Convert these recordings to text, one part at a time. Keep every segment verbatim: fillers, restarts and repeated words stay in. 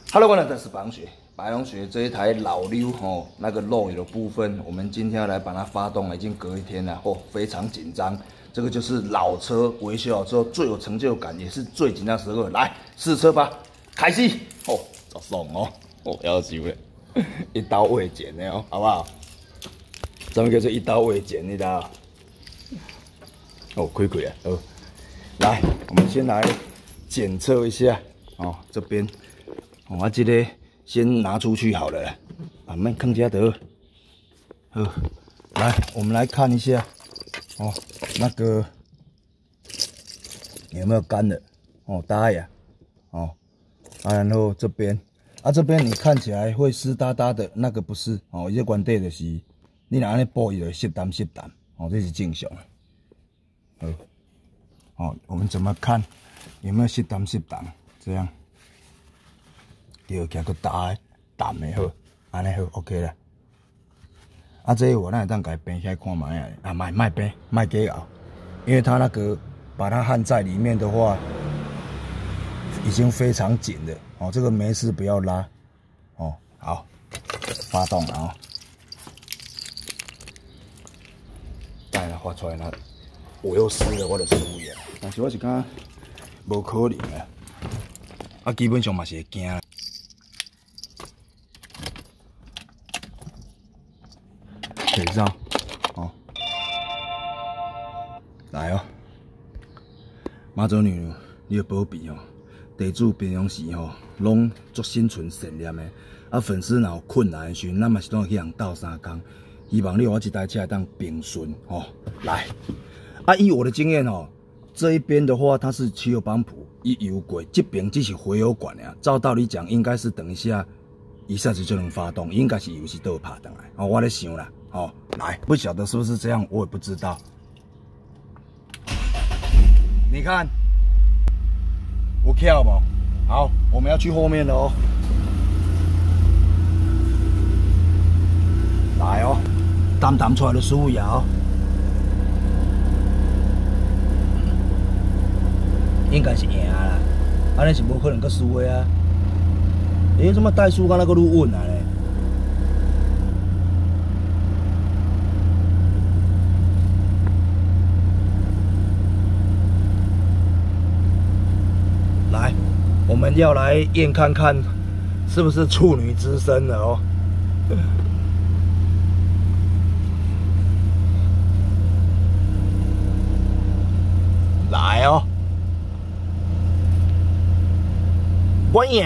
Hello， 观众，这是白龙学。白龙学这一台老溜哦，那个漏油的部分，我们今天要来把它发动了，已经隔一天了哦，非常紧张。这个就是老车维修好之后最有成就感，也是最紧张的时候。来试车吧，开始哦，就爽哦，哦，要求的，一刀未剪的哦，好不好？咱们叫做一刀未剪，你知道？哦，开开啊，哦，来，我们先来检测一下哦，这边。 我、哦、这个先拿出去好了啦，慢慢看家得。好，来，我们来看一下，哦，那个有没有干的？哦，搭呀，哦，啊，然后这边，啊，这边你看起来会湿哒哒的，那个不是，哦，这原底就是，你若安尼补伊就湿淡湿淡，哦，这是正常。好，哦，我们怎么看有没有湿淡湿淡？这样。 对，加个淡淡的好，安尼好 ，OK 啦。啊，这个我咱会当家平起来看卖啊，啊，卖卖平，卖给熬，因为它那个把它焊在里面的话，已经非常紧了哦。这个没事不要拉哦。好，发动了哦。当然发出来了，我又湿了我的输液，但是我是感无可能啊。啊，基本上嘛是会惊。 水上，哦，来哦，妈祖娘，你的保庇哦，地主平常时吼，拢足心存善念的。啊，粉丝若有困难的时阵，咱嘛是拢去人斗相共。希望你有我这台车当平顺哦。来，啊，以我的经验哦，这一边的话它是汽油帮浦一油轨，这边只是回油管呀。照道理讲，应该是等一下一下子就能发动，应该是油是倒拍回来。哦，我在想啦。 哦，来，不晓得是不是这样，我也不知道。你看，我跳不？好，我们要去后面了哦。来哦，淡淡出来的输液哦，应该是赢啦，安尼是无可能搁输的啊。诶，怎么怠速敢那个愈稳啊咧？ 来，我们要来验看看，是不是处女之身了哦。来哦，我赢，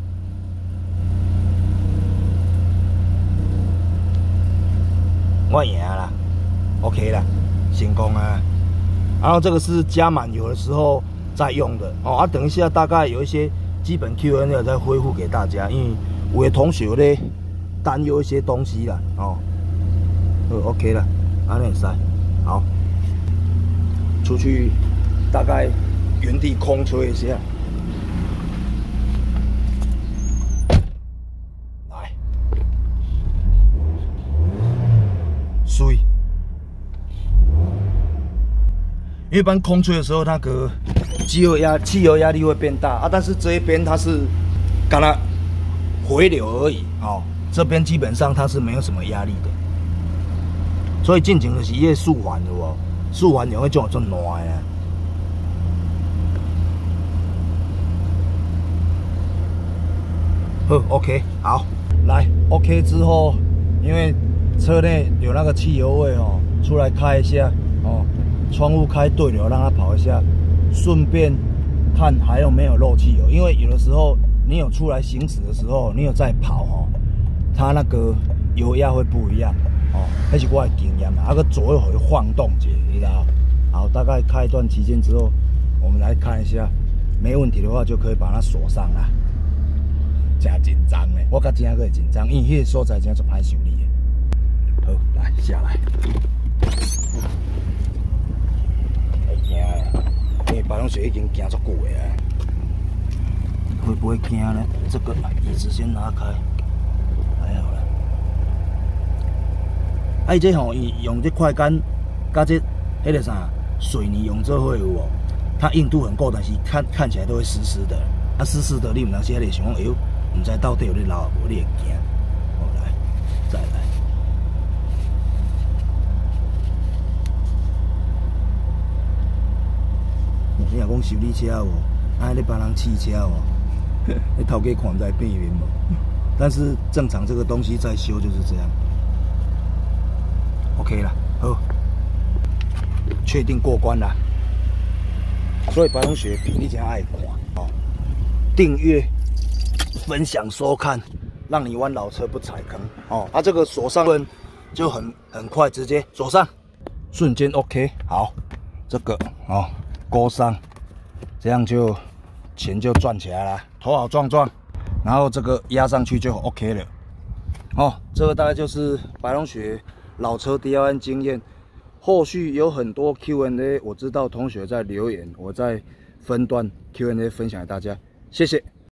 我赢啦 ，OK 啦，成功啊。然后这个是加满油的时候。 在用的哦啊，等一下大概有一些基本 Q and A 再恢复给大家，因为有的同学咧担忧一些东西啦哦，呃 OK 了，安尼会使，好，出去大概原地空吹一下，来，水。 一般空吹的时候，那个机油压、汽油压力会变大啊。但是这一边它是，干它回流而已哦。这边基本上它是没有什么压力的，所以进前就是叶速环的哦，速环用迄种做烂的啊。好 ，OK， 好，来 OK 之后，因为车内有那个汽油味哦，出来开一下哦。 窗户开对流，让它跑一下，顺便看还有没有漏汽油。因为有的时候你有出来行驶的时候，你有在跑哦，它那个油压会不一样哦。那是我的经验啦，那个左右会晃动一下，你知道？好，大概开一段期间之后，我们来看一下，没问题的话就可以把它锁上啦。真紧张嘞，我甲真个会紧张，因为迄个所在真做歹修理的。好，来下来。 惊的，因为白龙雪已经惊足久的啊，会不会惊呢？这个椅子先拿开，还好了。啊，伊这吼，伊用这快干，甲这迄个啥水泥用做伙有哦，它硬度很够，但是看看起来都会湿湿的。啊，湿湿的，你唔当时咧想讲，哎呦， 唔知到底有咧流无，你会惊。好来，再来。你若讲修理车哦，啊，咧帮人试车哦，你头家看在背面无？但是正常这个东西在修就是这样。OK 了，好，确定过关了。所以白龙雪比你真爱看哦，订阅、分享、收看，让你玩老车不踩坑哦。它、啊、这个锁上分就很很快，直接锁上，瞬间 OK。好，这个哦勾上，这样就钱就赚起来了，头好壮壮。然后这个压上去就 OK 了。哦，这个大概就是白龙雪老车 D I Y 经验。后续有很多 Q and A， 我知道同学在留言，我在分段 Q and A 分享给大家，谢谢。